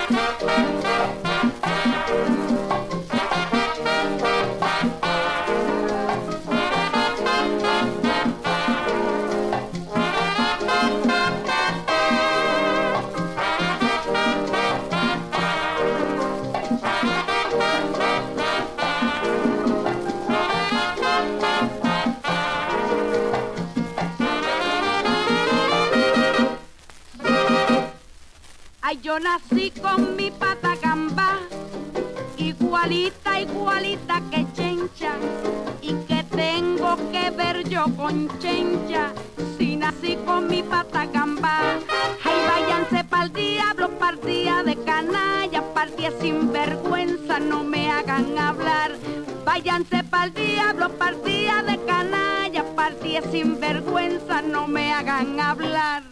Ay, yo nací con mi pata gamba, igualita, igualita que Chencha. ¿Y qué tengo que ver yo con Chencha si nací con mi pata gamba? Ay, váyanse pa'l diablo, partida de canalla, partida sin vergüenza, no me hagan hablar. Váyanse pa'l diablo, partida de canalla, partida sin vergüenza, no me hagan hablar.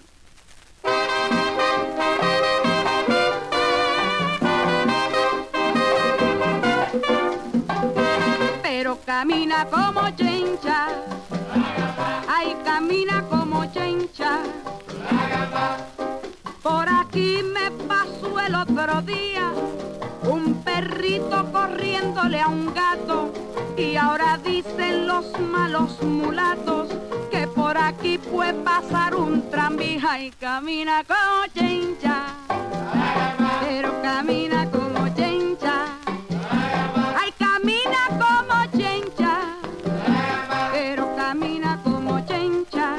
Pero camina como Chencha, ay, camina como Chencha. Por aquí me pasó el otro día un perrito corriéndole a un gato, y ahora dicen los malos mulatos que por aquí puede pasar un tranvía. Y camina como Chencha, pero camina como Chencha. Ay, camina como Chencha, pero camina como Chencha.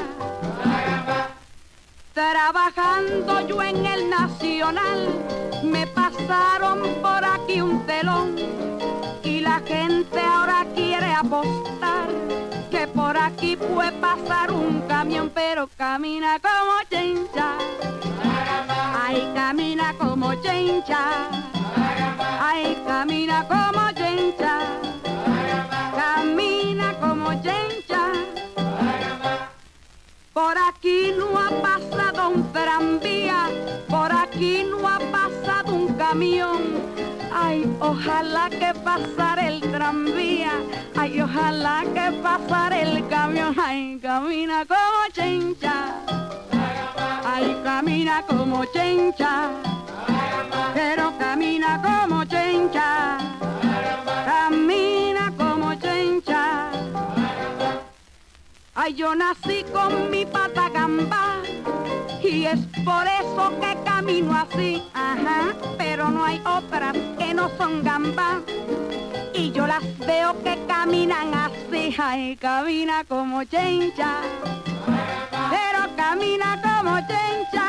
Trabajando yo en el Nacional, me pasaron por aquí un telón, y la gente ahora quiere apostar que por aquí puede pasar un camión, pero camina como Chencha. Ay, camina como Chencha. Ay, camina como Chencha. Camina como Chencha. Por aquí no ha pasado un tranvía, por aquí no ha pasado un camión. Ay, ojalá que pasara el tranvía, ay, ojalá que pasara el camión. Ay, camina como Chencha, ay, camina como Chencha, pero camina como Chencha, camina como Chencha. Ay, yo nací con mi pata gamba, y es por eso que camino así, ajá, pero no hay otras que no son gambas, y yo las veo que caminan así. Ay, camina como Chencha, pero camina como Chencha.